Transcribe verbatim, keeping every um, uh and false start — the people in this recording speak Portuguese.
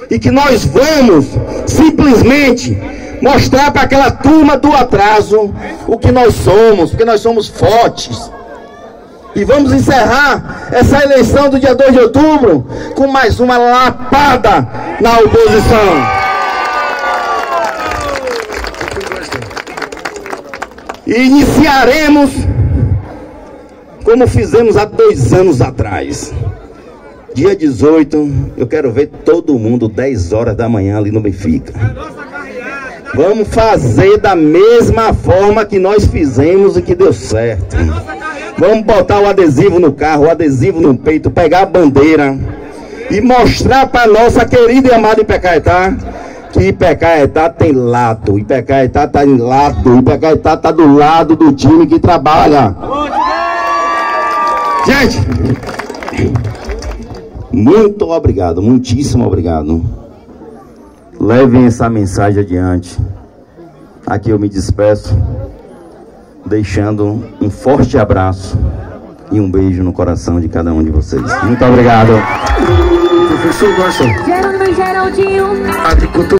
e que nós vamos simplesmente mostrar para aquela turma do atraso o que nós somos, porque nós somos fortes. E vamos encerrar essa eleição do dia dois de outubro com mais uma lapada na oposição. E iniciaremos como fizemos há dois anos atrás. Dia dezoito, eu quero ver todo mundo dez horas da manhã ali no Benfica. Vamos fazer da mesma forma que nós fizemos e que deu certo. Vamos botar o adesivo no carro, o adesivo no peito, pegar a bandeira e mostrar para nossa querida e amada Ipecaetá que Ipecaetá tem lado, Ipecaetá está em lado, Ipecaetá está do lado do time que trabalha. Gente, muito obrigado, muitíssimo obrigado. Levem essa mensagem adiante. Aqui eu me despeço, deixando um forte abraço e um beijo no coração de cada um de vocês. Muito obrigado. Professor Gorson. Geraldo Geraldinho. Agricultura.